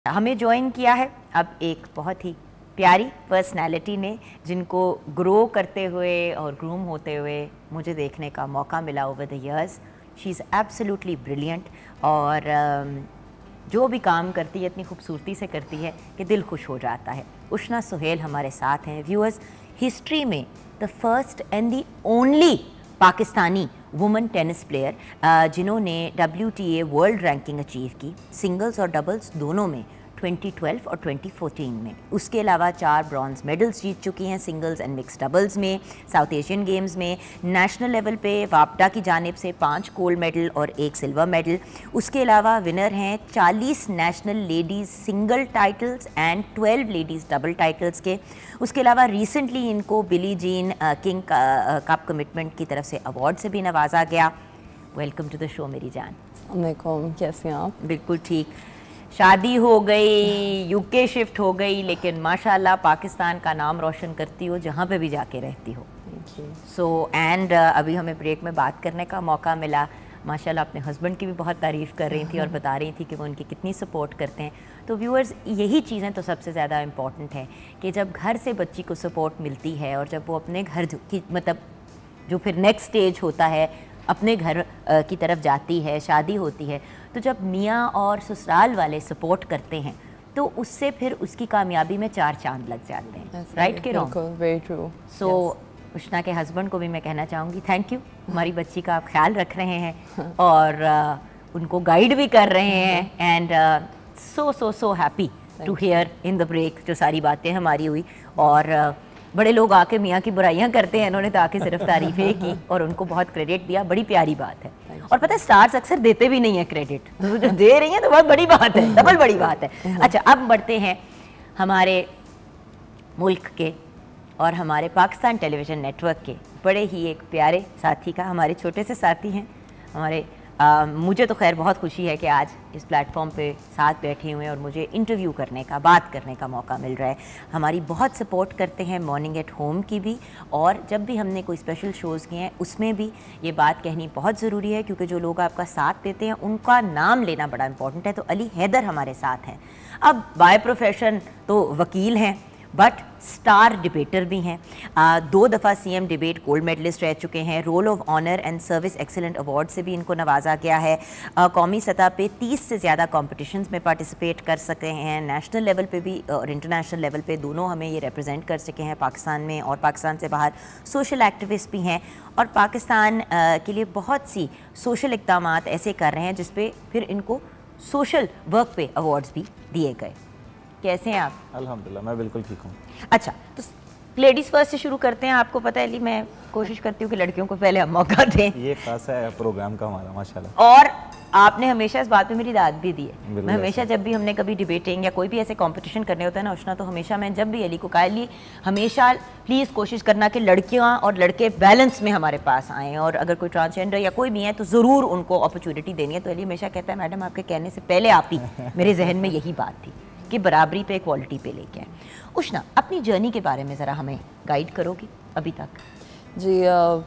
ہمیں جوائن کیا ہے اب ایک بہت ہی پیاری پرسنالٹی نے جن کو گرو کرتے ہوئے اور گروم ہوتے ہوئے مجھے دیکھنے کا موقع ملا over the years. She is absolutely brilliant اور جو بھی کام کرتی ہے اتنی خوبصورتی سے کرتی ہے کہ دل خوش ہو جاتا ہے. اشنا سہیل ہمارے ساتھ ہیں. ویورز, ہسٹری میں the first and the only Pakistani woman tennis player جنہوں نے WTA ورلڈ رینکنگ اچیو کی سنگلز اور ڈبلز دونوں میں 2012 اور 2014 میں. اس کے علاوہ 4 برانز میڈلز جیت چکی ہیں سنگلز اینڈ مکس ڈبلز میں, ساؤتھ ایشین گیمز میں. نیشنل لیول پہ واپڈا کی جانب سے 5 گولڈ میڈل اور 1 سلور میڈل. اس کے علاوہ ونر ہیں 40 national ladies single titles and 12 ladies double titles کے. اس کے علاوہ ریسنٹلی ان کو بلی جین کنگ کپ کمٹمنٹ کی طرف سے ایوارڈ سے بھی نوازا گیا. ویلکم ٹو دا شو میری جان. السلام علیکم, کیسے ہیں آپ؟ بالکل ٹھیک. شادی ہو گئی, UK شفٹ ہو گئی, لیکن ماشاءاللہ پاکستان کا نام روشن کرتی ہو جہاں پہ بھی جا کے رہتی ہو. سو اینڈ ابھی ہمیں بریک میں بات کرنے کا موقع ملا. ماشاءاللہ اپنے ہسبینڈ کی بھی بہت تعریف کر رہی تھی اور بتا رہی تھی کہ وہ ان کی کتنی سپورٹ کرتے ہیں. تو ویورز, یہی چیزیں تو سب سے زیادہ امپورٹنٹ ہیں کہ جب گھر سے بچی کو سپورٹ ملتی ہے اور جب وہ اپنے گھر کی مطلب جو پھر نیکسٹ اسٹیج ہوتا ہے اپنے گھر کی طرف جاتی ہے, شادی ہوتی ہے, تو جب میاں اور سسرال والے سپورٹ کرتے ہیں تو اس سے پھر اس کی کامیابی میں 4 چاند لگ جاتے ہیں. رائٹ کہ wrong? Very true. So Ushna کے ہسبینڈ کو بھی میں کہنا چاہوں گی تھینک یو, ہماری بچی کا آپ خیال رکھ رہے ہیں اور ان کو گائیڈ بھی کر رہے ہیں. And so happy to hear in the break جو ساری باتیں ہماری ہوئی. اور بڑے لوگ آ کے میاں کی برائیاں کرتے ہیں, انہوں نے تو آ کے صرف تعریفیں کی اور ان کو بہت کریڈٹ دیا. بڑی پیاری بات ہے. اور پتہ ہے سٹارز اکثر دیتے بھی نہیں ہیں کریڈٹ, جو دے رہی ہیں تو بہت بڑی بات ہے, ڈبل بڑی بات ہے. اچھا, اب بڑھتے ہیں ہمارے ملک کے اور ہمارے Pakistan television network کے بڑے ہی ایک پیارے ساتھی کا. ہمارے چھوٹے سے ساتھی ہیں ہمارے. مجھے تو خیر بہت خوشی ہے کہ آج اس پلیٹ فارم پہ ساتھ بیٹھے ہوئے ہیں اور مجھے انٹرویو کرنے کا, بات کرنے کا موقع مل رہا ہے. ہماری بہت سپورٹ کرتے ہیں مارننگ ایٹ ہوم کی بھی, اور جب بھی ہم نے کوئی اسپیشل شوز کیے ہیں اس میں بھی یہ بات کہنی بہت ضروری ہے کیونکہ جو لوگ آپ کا ساتھ دیتے ہیں ان کا نام لینا بڑا امپورٹنٹ ہے. تو علی حیدر ہمارے ساتھ ہیں. اب بائی پروفیشن تو وکیل ہیں بٹ سٹار ڈبیٹر بھی ہیں. 2 دفعہ CM ڈبیٹ گولڈ میڈلسٹ رہ چکے ہیں. Roll of honour and service excellent award سے بھی ان کو نوازا گیا ہے. قومی سطح پہ 30 سے زیادہ کمپٹیشنز میں پارٹیسپیٹ کر سکے ہیں. نیشنل لیول پہ بھی اور انٹرنیشنل لیول پہ دونوں ہمیں یہ ریپرزینٹ کر سکے ہیں پاکستان میں اور پاکستان سے باہر. سوشل ایکٹیوسٹ بھی ہیں اور پاکستان کے لیے بہت سی سوشل اقدامات ایسے کر رہے ہیں جس پہ پھر ان کو سوشل ورک پہ ایوارڈز بھی دیے گئے. کیسے ہیں آپ؟ الحمدللہ میں بالکل ٹھیک ہوں. اچھا, تو لیڈیز فرسٹ سے شروع کرتے ہیں. آپ کو پتہ ہے علی, میں کوشش کرتی ہوں کہ لڑکیوں کو پہلے ہم موقع دیں. یہ خاص ہے پروگرام کا ہمارا ماشاءاللہ. اور آپ نے ہمیشہ اس بات پہ میری داد بھی دی ہے. میں ہمیشہ جب بھی ہم نے کبھی ڈبیٹنگ یا کوئی بھی ایسے کمپٹیشن کرنے ہوتا ہے نا اشنا, تو ہمیشہ میں جب بھی علی کو کہا لی ہمیشہ پلیز کوشش کرنا کہ لڑکیاں اور لڑکے بیلنس میں ہمارے پاس آئیں, اور اگر کوئی ٹرانسجینڈر یا کوئی بھی ہے تو ضرور ان کو اپرچونٹی دینی ہے. تو علی ہمیشہ کہتا ہے میڈم آپ کے کہنے سے پہلے آپ ہی میرے ذہن میں یہی بات تھی کہ برابری پہ ایکوالٹی پہ لے کے آئیں. اشنا, اپنی جرنی کے بارے میں ذرا ہمیں گائیڈ کرو گی ابھی تک. جی,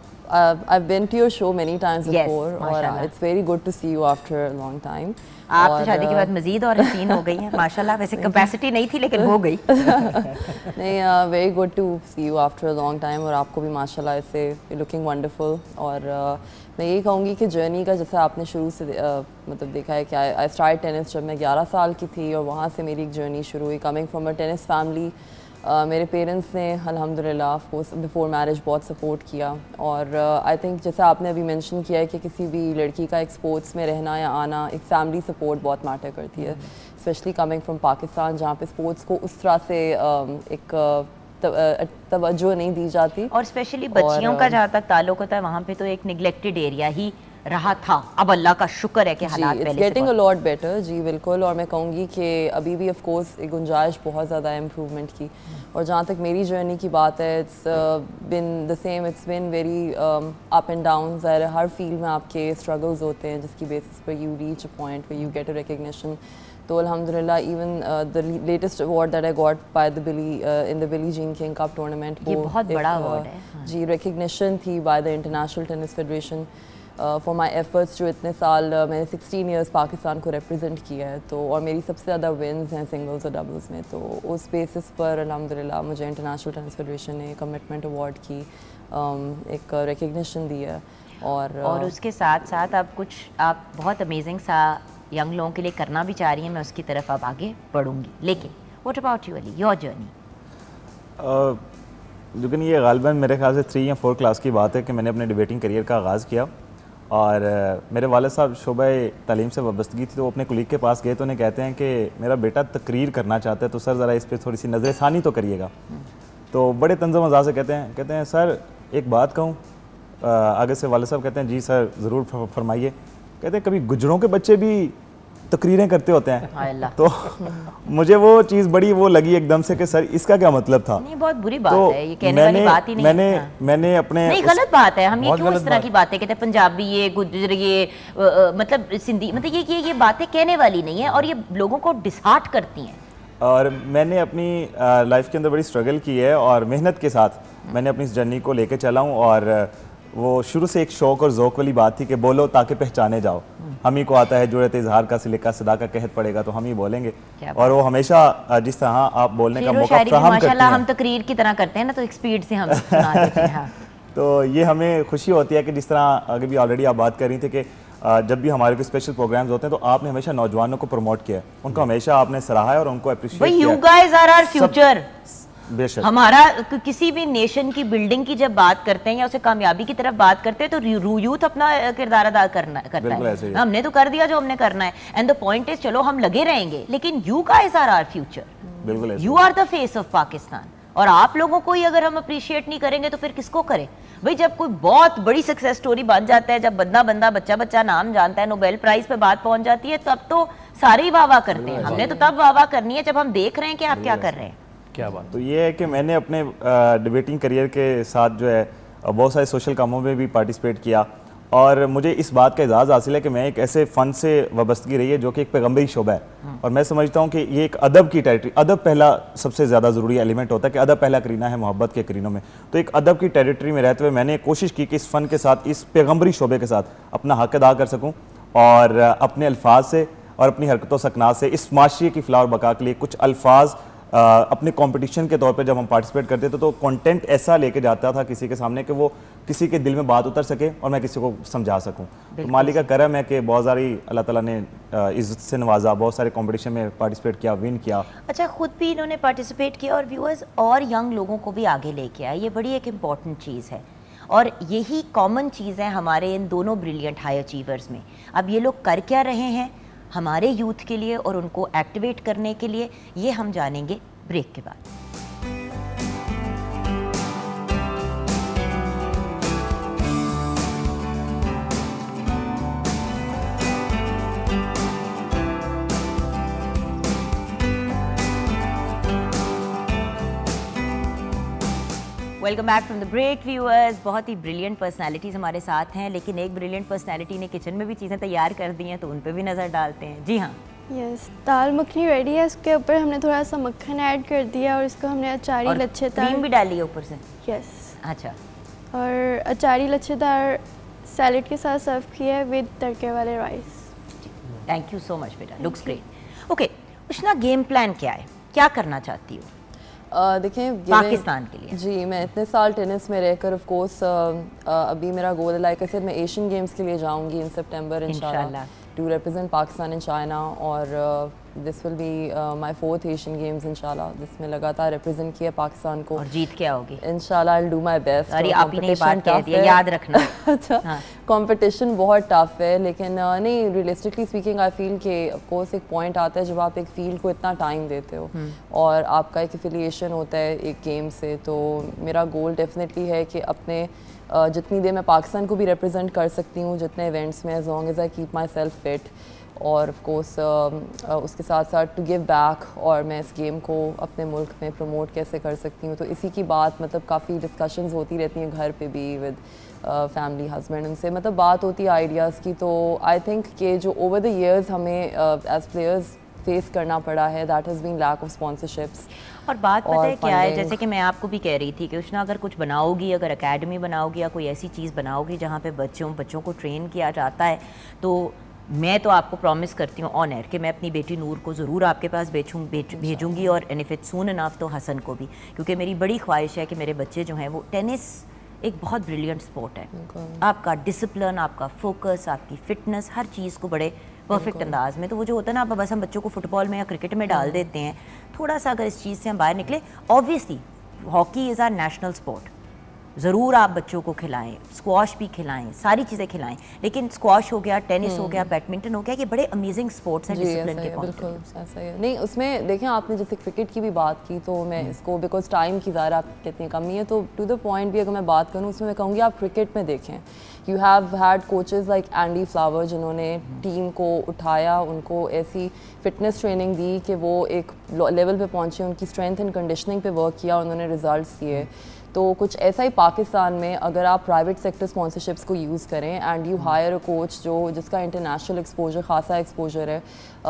I've been to your show many times before اور it's very good to see you after a long time. آپ تو شادی کے بعد مزید اور حسین ہو گئی ہیں ماشاءاللہ. ویسے کیپیسٹی نہیں تھی لیکن ہو گئی. نہیں, very good to see you after a long time اور آپ کو بھی ماشاءاللہ اس سے looking wonderful. اور میں یہی کہوں گی کہ جرنی کا جیسے آپ نے شروع سے مطلب دیکھا ہے کہ I started tennis جب میں 11 سال کی تھی اور وہاں سے میری ایک جرنی شروع ہوئی. coming from a tennis family, میرے پیرنٹس نے الحمدللہ آف کورس بیفور میرج بہت سپورٹ کیا. اور آئی تھنک جیسے آپ نے ابھی مینشن کیا ہے کہ کسی بھی لڑکی کا ایک اسپورٹس میں رہنا یا آنا, ایک فیملی سپورٹ بہت میٹر کرتی ہے, اسپیشلی کمنگ فرام پاکستان جہاں پہ اسپورٹس کو اس طرح سے ایک توجہ نہیں دی جاتی. اور اسپیشلی بچیوں کا جہاں تک تعلق ہوتا ہے وہاں پہ تو ایک نگلیکٹڈ ایریا ہی رہا تھا. اب اللہ کا شکر ہے کہ حالات پہلے سے گیٹنگ اے لاٹ بیٹر. جی بالکل. اور میں کہوں گی کہ ابھی بھی آف کورس ایک گنجائش بہت زیادہ ہے امپروومنٹ کی. اور جہاں تک میری جرنی کی بات ہے, it's been the same, it's been very up and down. ہر فیلڈ میں آپ کے اسٹرگلز ہوتے ہیں جس کی بیسس پر you reach a point where you get a recognition. تو الحمدللہ even the latest award that I got by the Billie in دا بلی جین کنگ کپ ٹورنامنٹ, یہ بہت بڑا ایوارڈ ہے. جی, ریکگنیشن تھی by the International Tennis Federation. For my efforts جو اتنے سال میں نے 16 ایئرس پاکستان کو ریپرزینٹ کیا ہے, تو اور میری سب سے زیادہ ونز ہیں سنگلز اور ڈبلز میں, تو اس بیسس پر الحمدللہ مجھے انٹرنیشنل ٹینس فیڈریشن نے کمٹمنٹ ایوارڈ کی ایک ریکگنیشن دی ہے. اور اس کے ساتھ ساتھ اب کچھ آپ بہت امیزنگ سا ینگ لوگوں کے لیے کرنا بھی چاہ رہی ہیں, میں اس کی طرف اب آگے بڑھوں گی. لیکن what about you Ali, your journey? لیکن یہ غالباً میرے خیال سے 3 یا 4 کلاس کی بات ہے کہ میں نے اپنے ڈبیٹنگ کریئر کا آغاز کیا, اور میرے والد صاحب شعبہ تعلیم سے وابستگی تھی, تو وہ اپنے کلیگ کے پاس گئے تو انہیں کہتے ہیں کہ میرا بیٹا تقریر کرنا چاہتا ہے, تو سر ذرا اس پہ تھوڑی سی نظر ثانی تو کریے گا. تو بڑے طنز و مزاح سے کہتے ہیں سر ایک بات کہوں. آگے سے والد صاحب کہتے ہیں جی سر ضرور فرمائیے. کہتے ہیں کبھی گجروں کے بچے بھی تقریریں کرتے ہوتے ہیں؟ تو مجھے وہ چیز بڑی وہ لگی ایک دم سے کہ سر اس کا کیا مطلب تھا. نہیں بہت بری بات ہے, یہ کہنے والی بات ہی نہیں ہے. میں نے اپنے نہیں غلط بات ہے, ہم یہ کیوں اس طرح کی باتیں کہتے ہیں پنجابی یہ گجر یہ مطلب سندھی, مطلب یہ باتیں کہنے والی نہیں ہیں اور یہ لوگوں کو ڈسہارٹ کرتی ہیں. اور میں نے اپنی لائف کے اندر بڑی سٹرگل کی ہے اور محنت کے ساتھ میں نے اپنی اس جرنی کو لے کے چلا ہوں, اور وہ شروع سے ایک شوق اور ذوق والی بات تھی کہ بولو تاکہ پہچانے جاؤ. ہم ہی کو آتا ہے جرأت اظہار کا سلیقہ صدا کا قحط پڑے گا تو ہم ہی بولیں گے, اور وہ ہمیشہ جس طرح آپ بولنے کا موقع فراہم کرتے ہیں, ہم تقریر کی طرح کرتے ہیں نا, تو ایک سپیڈ سے ہم سنا دیتے ہیں. تو یہ ہمیں خوشی ہوتی ہے کہ جس طرح آگے بھی آلریڈی آپ بات کر رہی تھے کہ جب بھی ہمارے کوئی اسپیشل پروگرامز ہوتے ہیں تو آپ نے ہمیشہ نوجوانوں کو پروموٹ کیا ہے, ان کو ہمیشہ آپ نے سراہا ہے اور ان کو اپریشیٹ کیا. You guys are our future. بے شک ہمارا کسی بھی نیشن کی بلڈنگ کی جب بات کرتے ہیں یا اسے کامیابی کی طرف بات کرتے ہیں تو یوتھ اپنا کردار ادا کرتا ہے. ہم نے تو کر دیا جو ہم نے کرنا ہے, اینڈ دا پوائنٹ از چلو ہم لگے رہیں گے, لیکن you guys are our future, you are the face of Pakistan. اور آپ لوگوں کو ہی اگر ہم اپریشیٹ نہیں کریں گے تو پھر کس کو کریں بھئی. جب کوئی بہت بڑی سکسیس سٹوری بن جاتا ہے, جب بندہ بچہ نام جانتا ہے, نوبیل پرائز پہ بات پہنچ جاتی ہے, تب تو سارے ہی واہ واہ کرتے ہیں. ہم نے تو تب واہ واہ کرنی ہے جب ہم دیکھ رہے ہیں کہ آپ کیا کر رہے ہیں. کیا بات. تو یہ ہے کہ میں نے اپنے ڈبیٹنگ کریئر کے ساتھ جو ہے بہت سارے سوشل کاموں میں بھی پارٹیسپیٹ کیا, اور مجھے اس بات کا اعزاز حاصل ہے کہ میں ایک ایسے فن سے وابستگی رہی ہے جو کہ ایک پیغمبری شعبہ ہے, اور میں سمجھتا ہوں کہ یہ ایک ادب کی ٹیریٹری, ادب پہلا سب سے زیادہ ضروری ایلیمنٹ ہوتا ہے کہ ادب پہلا کرینہ ہے محبت کے کرینوں میں. تو ایک ادب کی ٹیریٹری میں رہتے ہوئے میں نے کوشش کی کہ اس فن کے ساتھ, اس پیغمبری شعبے کے ساتھ اپنا حق ادا کر سکوں, اور اپنے الفاظ سے اور اپنی حرکتوں سکنات سے اس معاشرے کی فلاح و بقا کے لیے کچھ الفاظ اپنے کمپٹیشن کے طور پہ جب ہم پارٹیسپیٹ کرتے تھے تو کنٹینٹ ایسا لے کے جاتا تھا کسی کے سامنے کہ وہ کسی کے دل میں بات اتر سکے اور میں کسی کو سمجھا سکوں. تو مالک کا کرم ہے کہ بہت ساری اللہ تعالیٰ نے عزت سے نوازا, بہت سارے کمپٹیشن میں پارٹیسپیٹ کیا, ون کیا. اچھا, خود بھی انہوں نے پارٹیسپیٹ کیا اور ویورز اور ینگ لوگوں کو بھی آگے لے کے آئے, یہ بڑی ایک امپورٹنٹ چیز ہے, اور یہی کامن چیز ہے ہمارے ان دونوں بریلینٹ ہائی اچیورز میں. اب یہ لوگ کر کیا رہے ہیں ہمارے یوتھ کے لیے اور ان کو ایکٹیویٹ کرنے کے لیے, یہ ہم جانیں گے بریک کے بعد. Welcome back from the break viewers. بہت ہی بریلینٹ پرسنالٹیز ہمارے ساتھ ہیں, لیکن ایک بریلینٹ پرسنالٹی نے کچن میں بھی چیزیں تیار کر دی ہیں تو ان پہ بھی نظر ڈالتے ہیں. جی ہاں, یس, دال مکھنی ریڈی ہے, اس کے اوپر ہم نے تھوڑا سا مکھن ایڈ کر دیا اور اس کو ہم نے اچاری لچھے دار کریم بھی ڈالی ہے اوپر سے. یس, اچھا, اور اچاری لچھے دار سیلڈ کے ساتھ سرو کیا ہے ود تڑکے والے rice. Thank you so much بیٹا, looks great. Okay Ushna, game plan کیا ہے, کیا کرنا چاہتی ہو دیکھیں پاکستان کے لیے؟ جی, میں اتنے سال ٹینس میں رہ کر آف کورس ابھی میرا گول ہے, لائک آئی سیڈ, میں ایشین گیمز کے لیے جاؤں گی ان سپٹمبر انشاءاللہ to represent Pakistan in China, اور this will be my 4th Asian Games انشاءاللہ, جس میں لگاتار ریپرزینٹ کیا پاکستان کو, اور جیت کیا ہوگی انشاءاللہ. I will do my best. اور آپ نے بات کہہ دیا, یاد رکھنا. اچھا, کمپٹیشن بہت ٹف ہے, لیکن نہیں, ریئلسٹکلی اسپیکنگ آئی فیل کہ آف کورس ایک پوائنٹ آتا ہے جب آپ ایک فیلڈ کو اتنا ٹائم دیتے ہو اور آپ کا ایک افیلیشن ہوتا ہے ایک گیم سے, تو میرا گول ڈیفینیٹلی ہے کہ اپنے جتنی دیر میں پاکستان کو بھی ریپرزینٹ کر سکتی ہوں جتنے ایونٹس میں, as long as I keep myself fit, اور آف کورس اس کے ساتھ ساتھ ٹو گیو بیک, اور میں اس گیم کو اپنے ملک میں پروموٹ کیسے کر سکتی ہوں. تو اسی کی بات, مطلب کافی ڈسکشنز ہوتی رہتی ہیں گھر پہ بھی ود فیملی, ہسبینڈ, ان سے مطلب بات ہوتی ہے آئیڈیاز کی. تو آئی تھنک کہ جو اوور دا ایئرز ہمیں ایز پلیئرز फेस करना पड़ा है, that has been lack of sponsorships. और बात पता है क्या है, जैसे कि मैं आपको भी कह रही थी कि उष्णा अगर कुछ बनाओगी, अगर एकेडमी बनाओगी या कोई ऐसी चीज़ बनाओगी जहाँ पे बच्चों को ट्रेन किया जाता है, तो मैं तो आपको प्रॉमिस करती हूँ ऑन एयर कि मैं अपनी बेटी नूर को ज़रूर आपके पास भेजूँगी, और and if it soon enough तो हसन को भी, क्योंकि मेरी बड़ी ख्वाहिश है कि मेरे बच्चे जो हैं वो टेनिस एक बहुत ब्रिलियंट स्पोर्ट है. आपका डिसिप्लिन, आपका फोकस, आपकी फिटनेस, हर चीज़ को बड़े परफेक्ट अंदाज में, तो वो जो होता है ना, आप बस हम बच्चों को फुटबॉल में या क्रिकेट में डाल देते हैं, थोड़ा सा अगर इस चीज़ से हम बाहर निकले. Obviously hockey is our national sport, ज़रूर आप बच्चों को खिलाएं, स्क्वाश भी खिलाएं, सारी चीज़ें खिलाएं, लेकिन स्क्वाश हो गया, टेनिस हो गया, बैडमिंटन हो गया, ये बड़े अमेजिंग स्पोर्ट्स हैं डिसिप्लिन के पॉइंट. बिल्कुल ऐसा ही है. नहीं, उसमें देखें आपने जैसे क्रिकेट की भी बात की, तो मैं इसको बिकॉज टाइम की ज़रा कितनी कमी है, तो टू द पॉइंट भी अगर मैं बात करूँ उसमें मैं कहूँगी आप क्रिकेट में देखें. You have had coaches like Andy Flower जिन्होंने टीम को उठाया, उनको ऐसी फिटनेस ट्रेनिंग दी कि वो एक लेवल पे पहुँचे, उनकी स्ट्रेंथ एंड कंडीशनिंग पे वर्क किया, उन्होंने रिजल्ट्स किए. तो कुछ ऐसा ही पाकिस्तान में अगर आप प्राइवेट सेक्टर स्पॉन्सरशिप्स को यूज़ करें and you hire a coach जिसका इंटरनेशनल एक्सपोजर खासा एक्सपोजर है.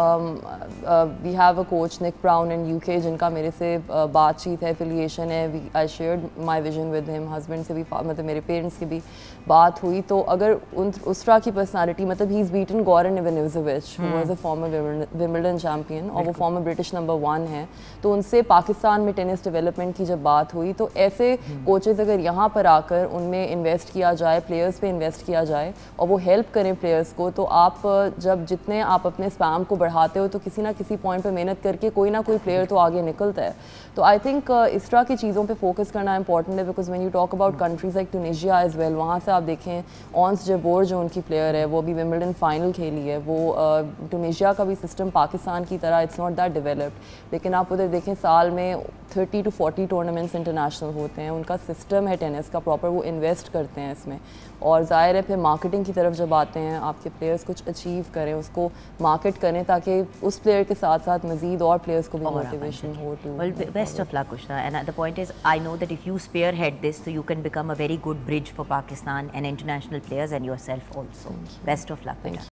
We have a coach Nick Brown in UK जिनका मेरे से बातचीत है, एफिलिएशन है. I shared my vision with him, husband से भी, मतलब मेरे पेरेंट्स की भी बात हुई. तो अगर उस तरह की पर्सनालिटी, मतलब ही is beaten Goran Ivanisevic who was a former Wimbledon champion और वो फॉर्मर ब्रिटिश नंबर 1 है. तो उनसे पाकिस्तान में टेनिस डेवलपमेंट की जब बात हुई, तो ऐसे कोचेज़ अगर यहाँ पर आकर उनमें इन्वेस्ट किया जाए, प्लेयर्स पे इन्वेस्ट किया जाए और वो हेल्प करें प्लेयर्स को, तो आप जब जितने आप अपने स्पैम को बढ़ाते हो तो किसी ना किसी पॉइंट पे मेहनत करके कोई ना कोई प्लेयर तो आगे निकलता है. तो आई थिंक इस तरह की चीज़ों पे फोकस करना इंपॉर्टेंट है, because when you talk about countries like Tunisia as well, वहाँ से आप देखें ऑन्स जबोर जो उनकी प्लेयर है वो भी विंबलडन फाइनल खेली है. वो ट्यूनीशिया का भी सिस्टम पाकिस्तान की तरह इट्स नॉट दैट डेवलप्ड, लेकिन आप उधर देखें साल में 30 to 40 टूर्नामेंट्स इंटरनेशनल होते हैं. उनका सिस्टम है टेनिस का प्रॉपर, वो इन्वेस्ट करते हैं इसमें. और ज़ाहिर है फिर मार्केटिंग की तरफ जब आते हैं, आपके प्लेयर्स कुछ अचीव करें, उसको मार्केट करें ताकि उस प्लेयर के साथ साथ मज़ीद और प्लेयर्स को भी मोटिवेशन हो. Well, best of luck, Ushna. And the point is, I know that if you spearhead this, so you can become a very good bridge for Pakistan and international players and yourself also. Best of luck.